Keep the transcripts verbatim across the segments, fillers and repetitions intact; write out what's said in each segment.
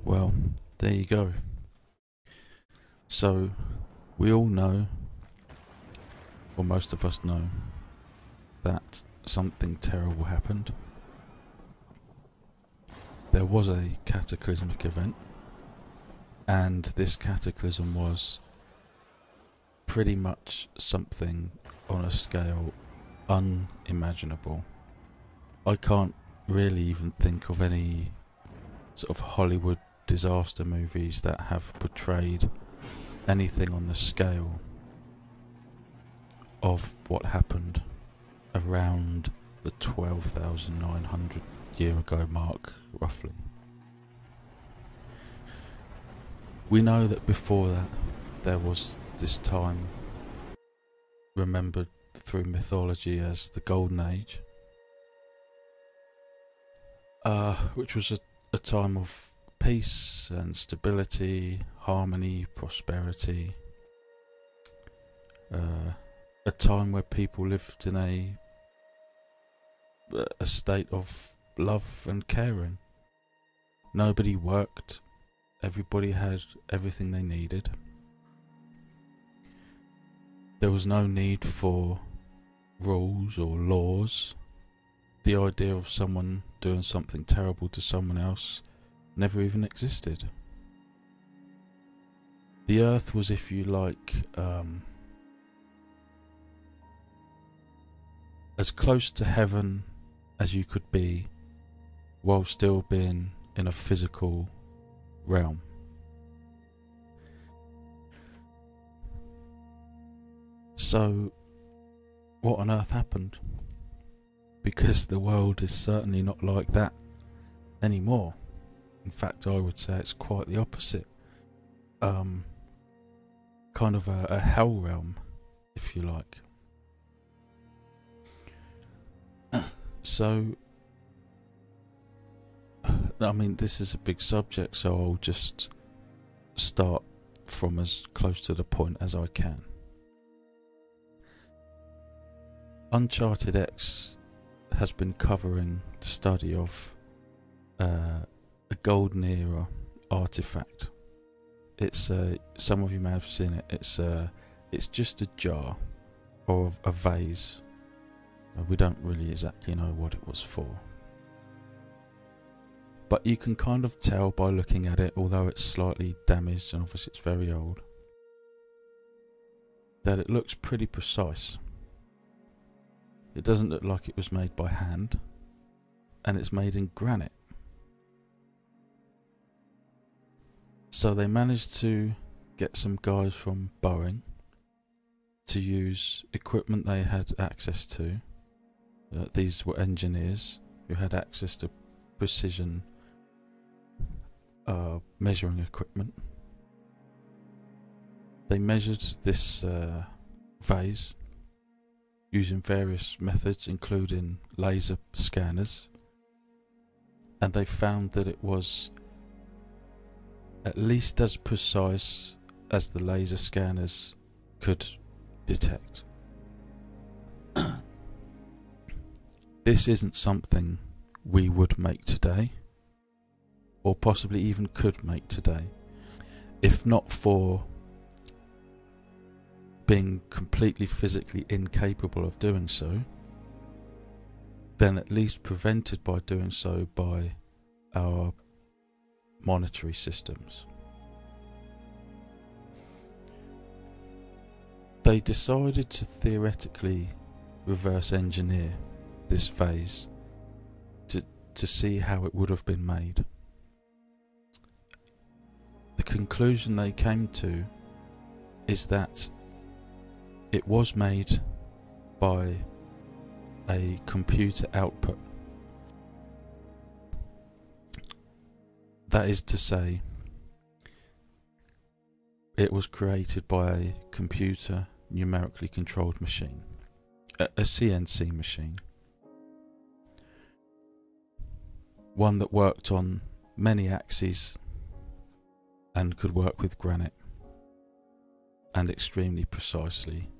Well, there you go. So, we all know, or most of us know, that something terrible happened. There was a cataclysmic event, and this cataclysm was pretty much something on a scale unimaginable. I can't really even think of any sort of Hollywood disaster movies that have portrayed anything on the scale of what happened around the twelve thousand nine hundred year ago mark, roughly. We know that before that there was this time remembered through mythology as the Golden Age, uh, which was a, a time of peace and stability, harmony, prosperity, uh, a time where people lived in a a state of love and caring. Nobody worked, everybody had everything they needed. There was no need for rules or laws. The idea of someone doing something terrible to someone else never even existed. The earth was, if you like, um, as close to heaven as you could be while still being in a physical realm. So, what on earth happened? Because the world is certainly not like that anymore. In fact, I would say it's quite the opposite. Um, kind of a, a hell realm, if you like. So, I mean, this is a big subject, so I'll just start from as close to the point as I can. Uncharted X has been covering the study of uh, a golden era artifact. It's uh, some of you may have seen it. It's uh, it's just a jar or a vase. We don't really exactly know what it was for, but you can kind of tell by looking at it, although it's slightly damaged and obviously it's very old, that it looks pretty precise. It doesn't look like it was made by hand, and it's made in granite. So they managed to get some guys from Boeing to use equipment they had access to. Uh, these were engineers who had access to precision uh, measuring equipment. They measured this uh, vase using various methods, including laser scanners, and they found that it was at least as precise as the laser scanners could detect. This isn't something we would make today, or possibly even could make today, if not for being completely physically incapable of doing so, then at least prevented by doing so by our monetary systems. They decided to theoretically reverse engineer this phase to, to see how it would have been made. The conclusion they came to is that it was made by a computer output. That is to say, it was created by a computer numerically controlled machine, a, a C N C machine. One that worked on many axes and could work with granite, and extremely precisely.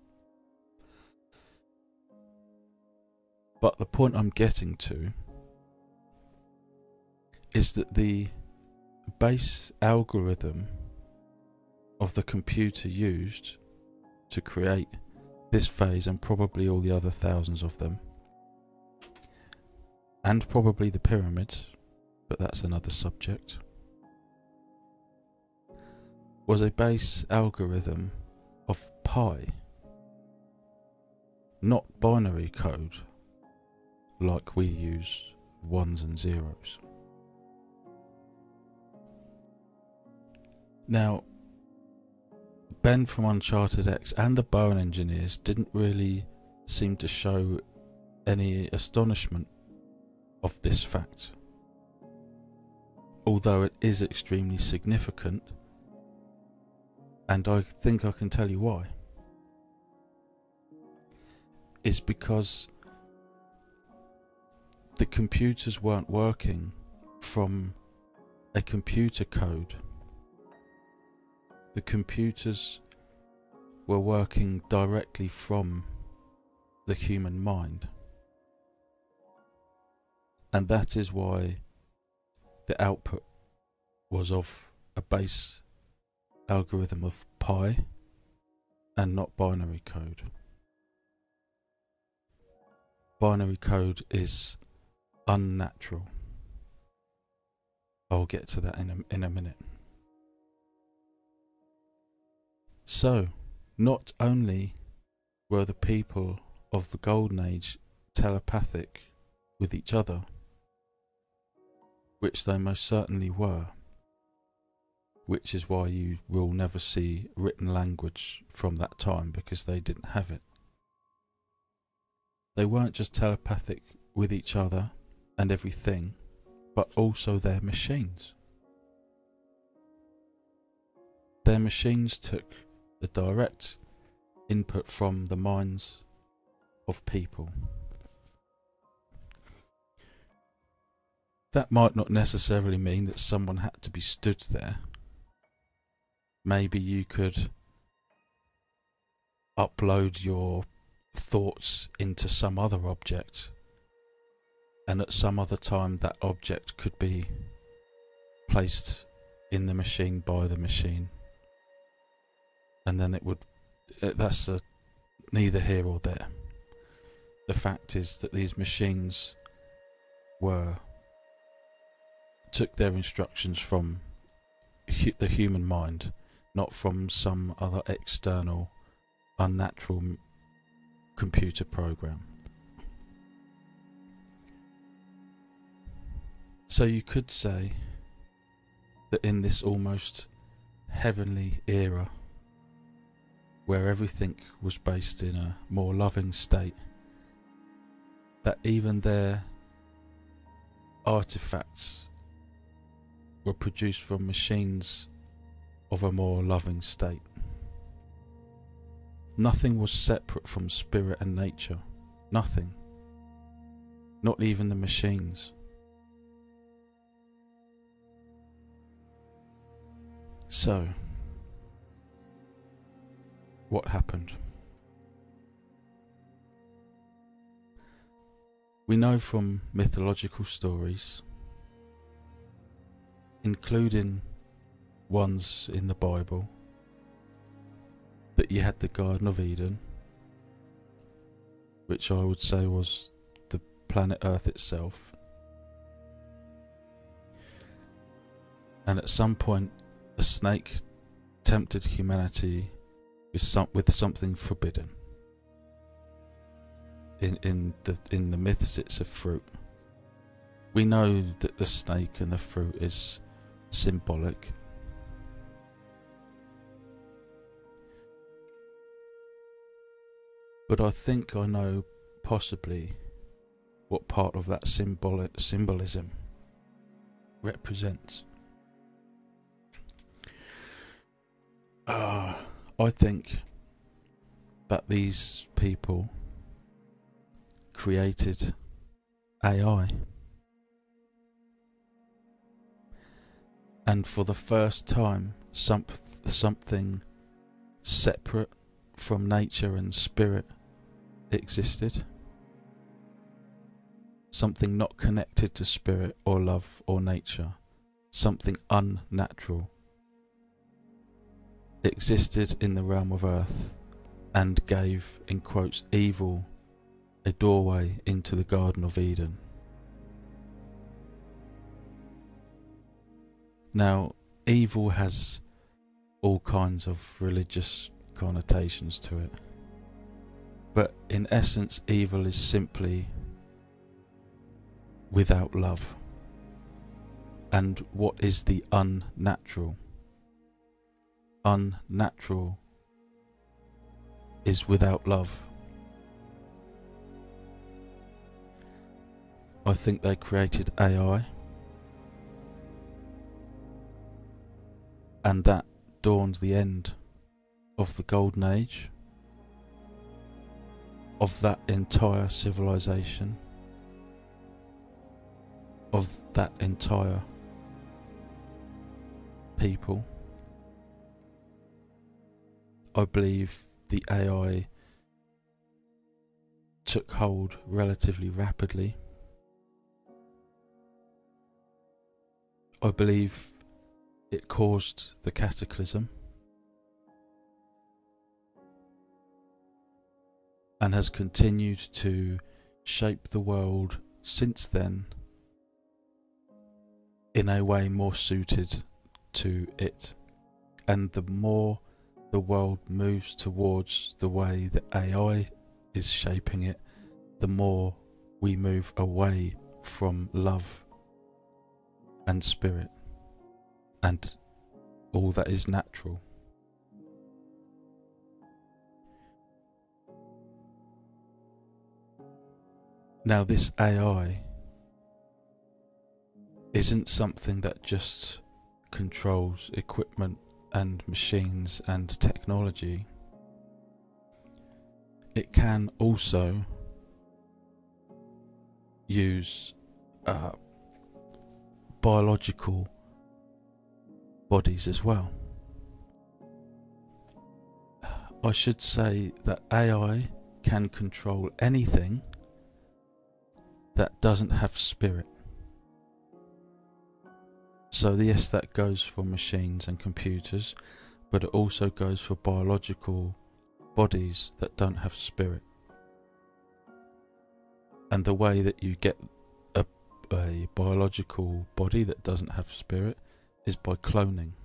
But the point I'm getting to is that the base algorithm of the computer used to create this phase, and probably all the other thousands of them, and probably the pyramids, but that's another subject, was a base algorithm of pi, not binary code like we use ones and zeros. Now, Ben from Uncharted X and the Bowen engineers didn't really seem to show any astonishment of this fact, although it is extremely significant, and I think I can tell you why. It's because the computers weren't working from a computer code. The computers were working directly from the human mind. And that is why the output was of a base algorithm of pi and not binary code. Binary code is unnatural. I'll get to that in a, in a minute. So, not only were the people of the Golden Age telepathic with each other, which they most certainly were, which is why you will never see written language from that time, because they didn't have it. They weren't just telepathic with each other and everything, but also their machines. Their machines took the direct input from the minds of people. That might not necessarily mean that someone had to be stood there. Maybe you could upload your thoughts into some other object, and at some other time that object could be placed in the machine by the machine, and then it would, that's a, neither here or there. The fact is that these machines were took their instructions from hu the human mind, not from some other external unnatural m computer program. So you could say that in this almost heavenly era, where everything was based in a more loving state, that even their artifacts were produced from machines of a more loving state. Nothing was separate from spirit and nature. Nothing. Not even the machines. So, what happened? We know from mythological stories, including ones in the Bible, that you had the Garden of Eden, which I would say was the planet Earth itself. And at some point, a snake tempted humanity with, some, with something forbidden. In, in, the, in the myths, it's a fruit. We know that the snake and the fruit is symbolic. But I think I know possibly what part of that symbol symbolism represents. Uh, I think that these people created A I. And for the first time, some, something separate from nature and spirit existed. Something not connected to spirit or love or nature, something unnatural, existed in the realm of earth and gave, in quotes, evil a doorway into the Garden of Eden. Now, evil has all kinds of religious connotations to it, but in essence, evil is simply without love. And what is the unnatural? Unnatural is without love. I think they created A I, and that dawned the end of the golden age of that entire civilization, of that entire people. I believe the A I took hold relatively rapidly. I believe it caused the cataclysm and has continued to shape the world since then in a way more suited to it. And the more the world moves towards the way that A I is shaping it, the more we move away from love and spirit and all that is natural. Now, this A I isn't something that just controls equipment and machines and technology. It can also use uh, biological bodies as well. I should say that A I can control anything that doesn't have spirit. So yes, that goes for machines and computers, but it also goes for biological bodies that don't have spirit. And the way that you get a, a biological body that doesn't have spirit is by cloning.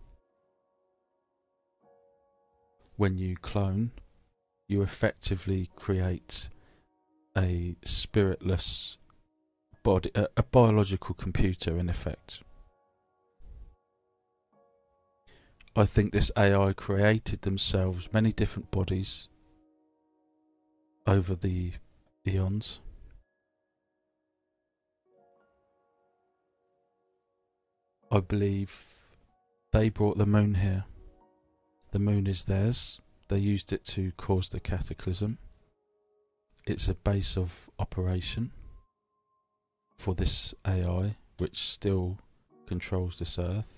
When you clone, you effectively create a spiritless body, a, a biological computer in effect. I think this A I created themselves many different bodies over the eons. I believe they brought the moon here. The moon is theirs. They used it to cause the cataclysm. It's a base of operation for this A I, which still controls this earth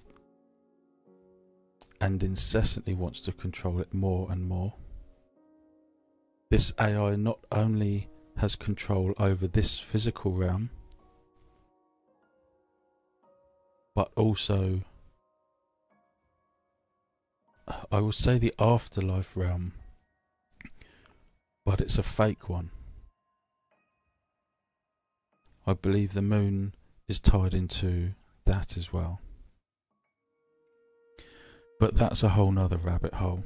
and incessantly wants to control it more and more. This A I not only has control over this physical realm, but also, I would say, the afterlife realm, but it's a fake one. I believe the moon is tied into that as well. But that's a whole nother rabbit hole.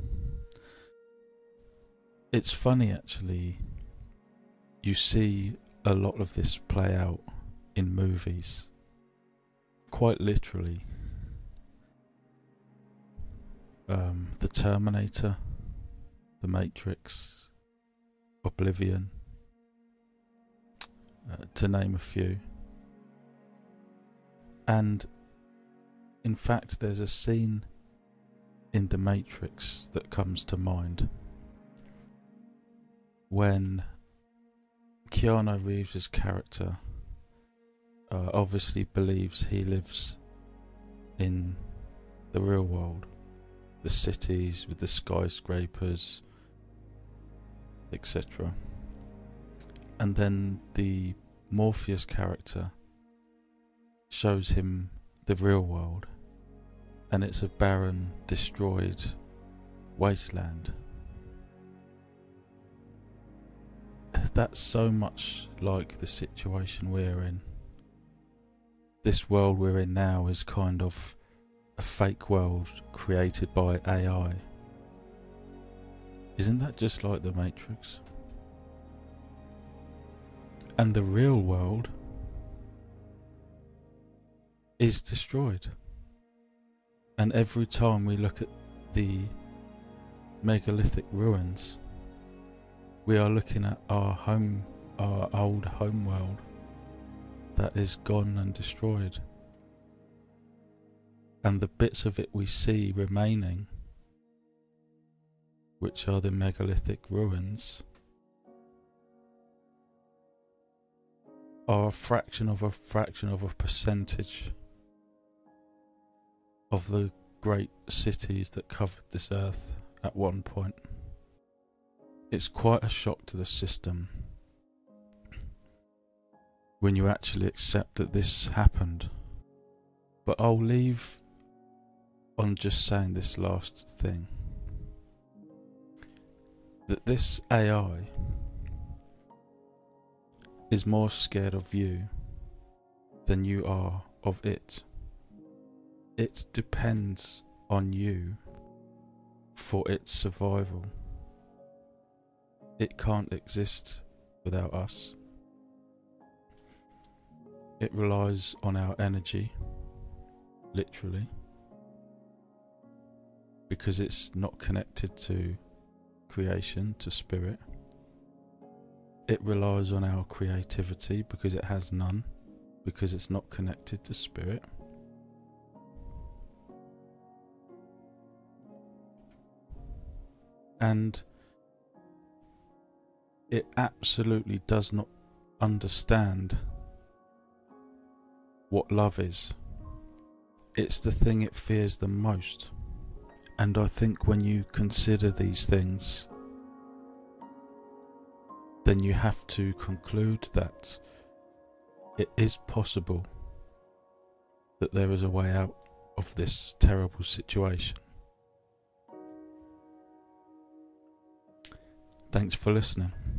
It's funny actually, you see a lot of this play out in movies, quite literally. Um, the Terminator, The Matrix, Oblivion, uh, to name a few. And in fact, there's a scene in The Matrix that comes to mind when Keanu Reeves' character uh, obviously believes he lives in the real world, the cities with the skyscrapers, et cetera. And then the Morpheus character shows him the real world, and it's a barren, destroyed wasteland. That's so much like the situation we're in. This world we're in now is kind of a fake world created by A I. Isn't that just like the Matrix? And the real world is destroyed. And every time we look at the megalithic ruins, we are looking at our home, our old home world that is gone and destroyed. And the bits of it we see remaining, which are the megalithic ruins, are a fraction of a fraction of a percentage of the great cities that covered this earth at one point. It's quite a shock to the system when you actually accept that this happened. But I'll leave on just saying this last thing, that this A I is more scared of you than you are of it. It depends on you for its survival. It can't exist without us. It relies on our energy, literally, because it's not connected to creation, to spirit. It relies on our creativity because it has none, because it's not connected to spirit. And it absolutely does not understand what love is. It's the thing it fears the most. And I think when you consider these things, then you have to conclude that it is possible that there is a way out of this terrible situation. Thanks for listening.